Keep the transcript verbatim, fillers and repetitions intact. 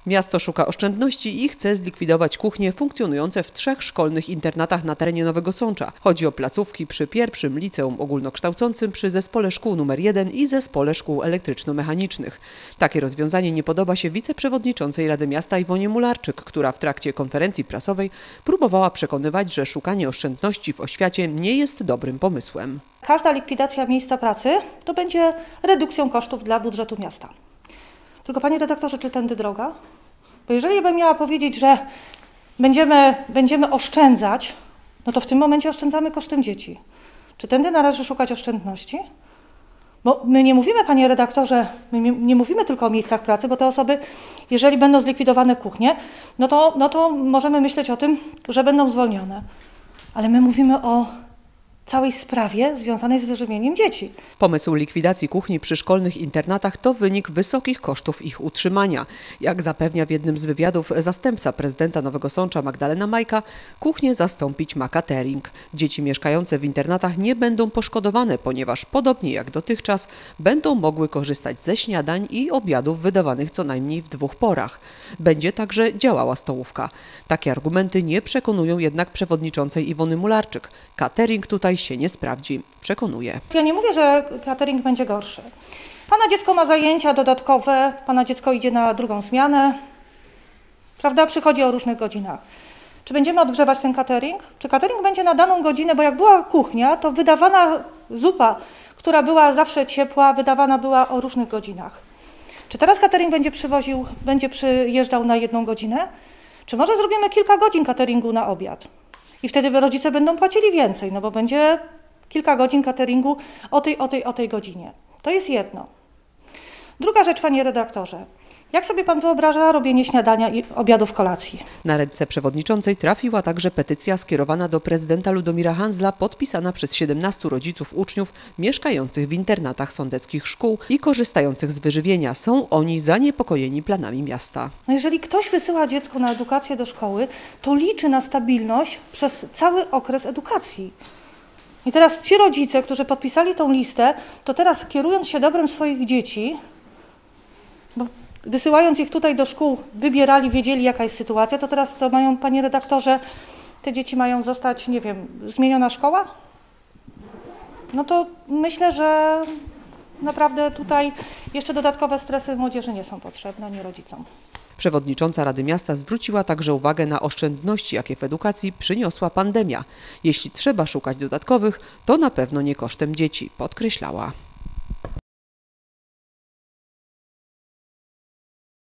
Miasto szuka oszczędności i chce zlikwidować kuchnie funkcjonujące w trzech szkolnych internatach na terenie Nowego Sącza. Chodzi o placówki przy pierwszym liceum ogólnokształcącym, przy zespole szkół numer jeden i zespole szkół elektryczno-mechanicznych. Takie rozwiązanie nie podoba się wiceprzewodniczącej Rady Miasta Iwonie Mularczyk, która w trakcie konferencji prasowej próbowała przekonywać, że szukanie oszczędności w oświacie nie jest dobrym pomysłem. Każda likwidacja miejsca pracy to będzie redukcją kosztów dla budżetu miasta. Tylko panie redaktorze, czy tędy droga? Bo jeżeli bym miała powiedzieć, że będziemy, będziemy oszczędzać, no to w tym momencie oszczędzamy kosztem dzieci. Czy tędy należy szukać oszczędności? Bo my nie mówimy, panie redaktorze, my nie mówimy tylko o miejscach pracy, bo te osoby, jeżeli będą zlikwidowane kuchnie, no to, no to możemy myśleć o tym, że będą zwolnione. Ale my mówimy o całej sprawie związanej z wyżywieniem dzieci. Pomysł likwidacji kuchni przy szkolnych internatach to wynik wysokich kosztów ich utrzymania. Jak zapewnia w jednym z wywiadów zastępca prezydenta Nowego Sącza Magdalena Majka, kuchnię zastąpić ma catering. Dzieci mieszkające w internatach nie będą poszkodowane, ponieważ podobnie jak dotychczas będą mogły korzystać ze śniadań i obiadów wydawanych co najmniej w dwóch porach. Będzie także działała stołówka. Takie argumenty nie przekonują jednak przewodniczącej Iwony Mularczyk. Catering tutaj się nie sprawdzi, przekonuje. Ja nie mówię, że catering będzie gorszy. Pana dziecko ma zajęcia dodatkowe, pana dziecko idzie na drugą zmianę, prawda, przychodzi o różnych godzinach. Czy będziemy odgrzewać ten catering? Czy catering będzie na daną godzinę, bo jak była kuchnia, to wydawana zupa, która była zawsze ciepła, wydawana była o różnych godzinach. Czy teraz catering będzie przywoził, będzie przyjeżdżał na jedną godzinę? Czy może zrobimy kilka godzin cateringu na obiad? I wtedy rodzice będą płacili więcej, no bo będzie kilka godzin cateringu o tej, o tej, o tej godzinie. To jest jedno. Druga rzecz, panie redaktorze. Jak sobie pan wyobraża robienie śniadania i obiadów kolacji? Na ręce przewodniczącej trafiła także petycja skierowana do prezydenta Ludomira Hanzla, podpisana przez siedemnastu rodziców uczniów mieszkających w internatach sądeckich szkół i korzystających z wyżywienia. Są oni zaniepokojeni planami miasta. No jeżeli ktoś wysyła dziecko na edukację do szkoły, to liczy na stabilność przez cały okres edukacji. I teraz ci rodzice, którzy podpisali tą listę, to teraz kierując się dobrem swoich dzieci, bo wysyłając ich tutaj do szkół, wybierali, wiedzieli jaka jest sytuacja, to teraz to mają, panie redaktorze, te dzieci mają zostać, nie wiem, zmieniona szkoła? No to myślę, że naprawdę tutaj jeszcze dodatkowe stresy młodzieży nie są potrzebne, ani rodzicom. Przewodnicząca Rady Miasta zwróciła także uwagę na oszczędności, jakie w edukacji przyniosła pandemia. Jeśli trzeba szukać dodatkowych, to na pewno nie kosztem dzieci, podkreślała.